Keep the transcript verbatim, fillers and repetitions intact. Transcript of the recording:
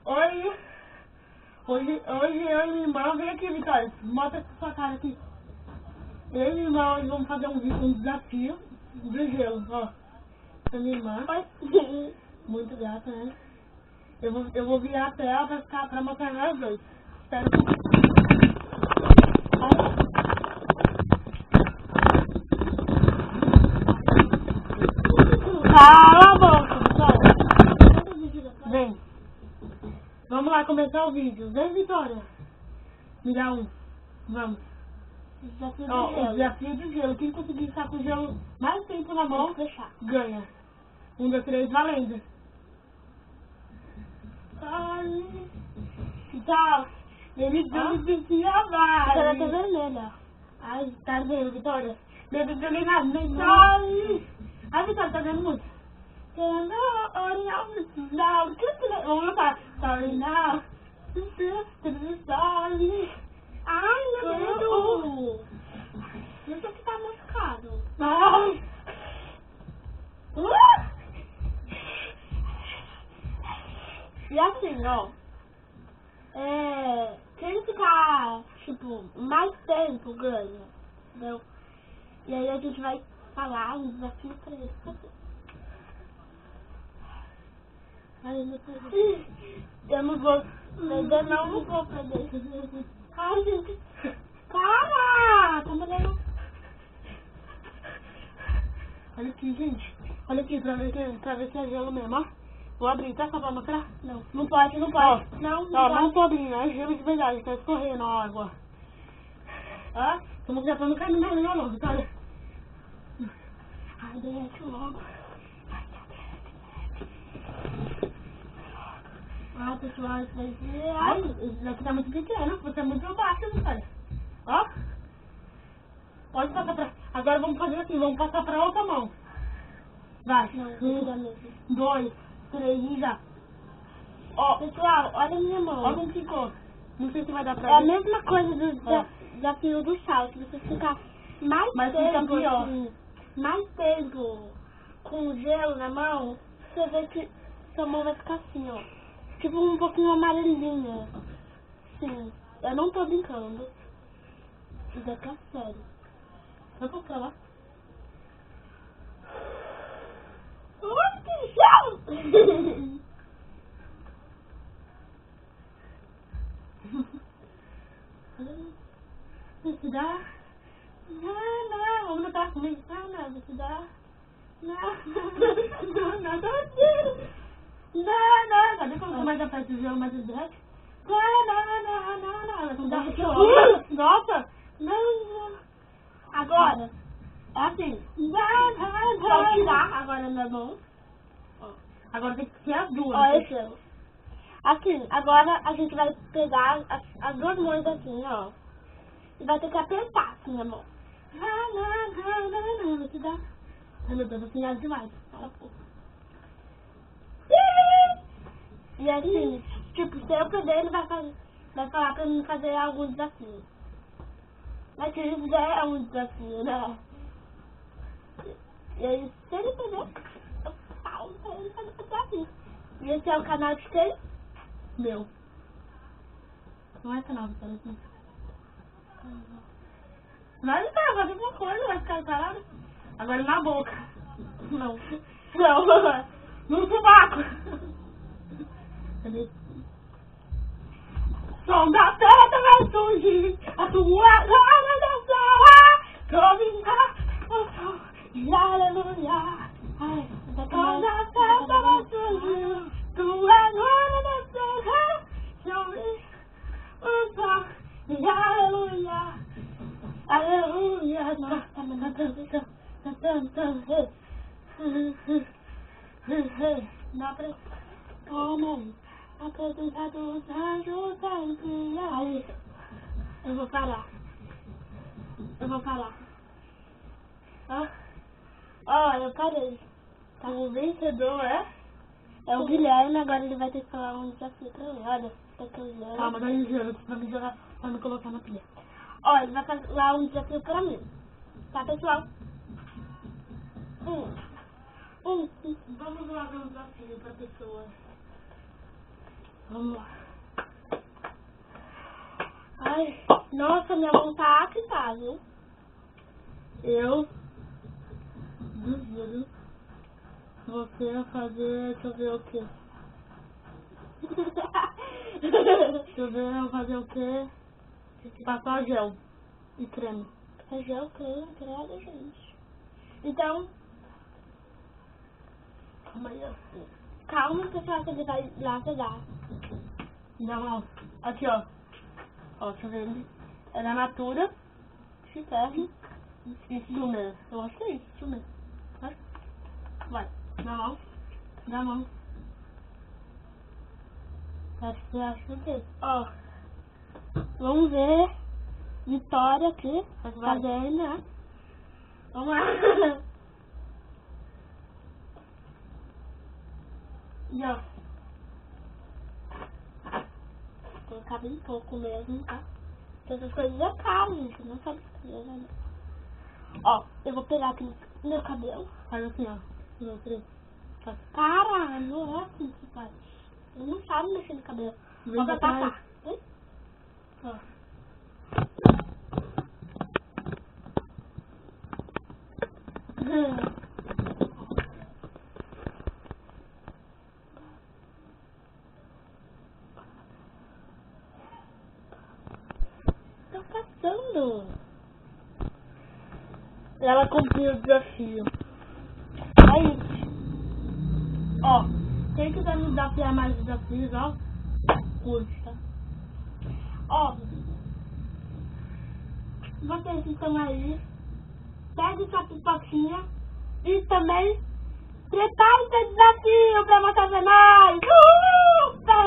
Oi. Hoje, hoje eu e minha irmã, vem aqui, Vitória. Mostra sua cara aqui. Eu e minha irmã hoje vamos fazer um, um desafio de gelo, ó. Essa minha irmã. Oi. Muito gata, né? Eu vou, eu vou virar a tela pra, ficar, pra mostrar nós dois. Espera um pouquinho. Cala a boca, Vitória. Vem. Vamos lá começar o vídeo. Vem, Vitória. Me dá um. Vamos. Desafio de Ó, o gelo. desafio de gelo. Quem conseguir ficar com o gelo mais tempo na mão, fechar. ganha. Um, dois, três, valendo. Ai. Tchau. Ele deu que vai. Ela tá vermelha. Ai, tá vendo, Vitória? Meu Deus, eu nem nada, nem ai. Ai, Vitória, tá vendo muito? Vamos lá. Sorry now. Sorry. Ai, meu Deus. Não sei se tá machucado. Ai. E assim, ó. É, quem ficar, tipo, mais tempo ganha. Entendeu? E aí a gente vai falar um desafio pra ele fazer. Ai, eu não sei. Eu não vou perder, não, não vou perder. Ai, gente. Para! Tá molhando. Olha aqui, gente. Olha aqui, pra ver, que, pra ver se é gelo mesmo, ó. Vou abrir, tá? Só pra mostrar? Não, não pode, não pode. Ó, não, não ó, pode. não tô abrindo, é gelo de verdade, tá escorrendo a água. Ó, estamos já pra não cair no meu olho, não, Vitória. Ai, derrete logo. Ó, pessoal, isso daqui... Ai, isso daqui tá muito pequeno, você é muito baixo, Vitória. Ó. Pode passar pra... Agora vamos fazer assim, vamos passar pra outra mão. Vai. Não, Um, dois, três e já. Ó, pessoal, olha a minha mão. olha como ficou. Não sei se vai dar pra É a ver. mesma coisa do desa- desafio do sal. Se você ficar mais Mas fica tempo, pior. assim, mais tempo com gelo na mão, você vê que sua mão vai ficar assim, ó. Tipo um pouquinho amarelinha. Sim, eu não tô brincando. Isso aqui é sério. Eu vou pra lá. Ai, que gelo! Se dá. Não, não. Vamos lutar comigo. Não, não. Se dá. Não, não, não. Tô aqui. Não, não. Cadê quando mais aperta o gelo mais direto? Não, não, não, não, não. Não dá pra Nossa. Não, não. Agora, É assim. Não, não, vou não. tirar agora na mão. Agora tem que ser as duas. Olha esse gelo. Assim, agora a gente vai pegar as, as duas mãos assim, ó. E vai ter que apertar assim a mão. Não, não, não, não, não. Não se dá. Ai, meu Deus, assim é demais. E assim, tipo, se eu perder, ele vai, fazer, vai falar pra mim fazer algum desafio. Mas se ele fizer, é um desafio, né? E aí, se ele perder, eu falo pra ele fazer o desafio. E esse é o canal de quem? Meu. Não é canal, Vitória, assim. Vai ficar, fazer alguma coisa, vai ficar parado. Agora na boca. Não. Não. No sovaco. Cadê? Som da teta vai surgir. A tua glória da sala. Domingar o sol. E aleluia. Ai, Som da teta vai surgir. Tua glória da sala. Chove o sol. E aleluia. Aleluia. Nossa, mas não acredito. Dá pra... Como? Acreditar dos anjos sempre. Aí, eu vou parar. Eu vou parar. Ó, ó, eu parei. tá. O vencedor é? É o Guilherme, agora ele vai ter que falar um desafio pra mim. Olha, tá aqui o gelo. Calma, dá um gelo pra me jogar, pra me colocar na pilha. Ó, ele vai falar um desafio pra mim. Tá, pessoal? Um. Um. Vamos lá ver um desafio pra pessoa. Vamos lá. Ai, nossa, minha mão tá apitada, viu? Eu duvido você vai fazer, deixa eu ver o quê? Deixa eu ver, eu vou fazer o quê? Passar gel e creme. É gel, creme, credo, gente. Então, Calma aí, assim. calma que você ele vai lá pegar. Não, ó. Aqui, ó. Ó, deixa eu ver. É da Natura. Chiquérrimo. Isso mesmo. Eu gostei, isso mesmo. Vai. Vai. Dá a mão. Dá a mão. Você acha o quê? Ó, vamos ver Vitória aqui, Vai. fazendo, né? Vamos lá. E ó. Vou colocar bem pouco mesmo, tá? Porque essas coisas é caro, gente, não sabe escrever, né? Ó, eu vou pegar aqui no meu cabelo. Faz assim, ó. Um, dois, três. Faz. Cara, não é assim que faz. Eu não sabe mexer no cabelo. Vem Ó, pra vai trás. passar. Hein? Ó. Hum. Tá passando. Ela cumpriu o desafio. Aí, Ó, quem quiser me desafiar mais desafios, ó, curte, tá? ó. Vocês que estão aí, pegue sua pipoquinha e também prepare seu desafio pra você fazer mais. Uhul!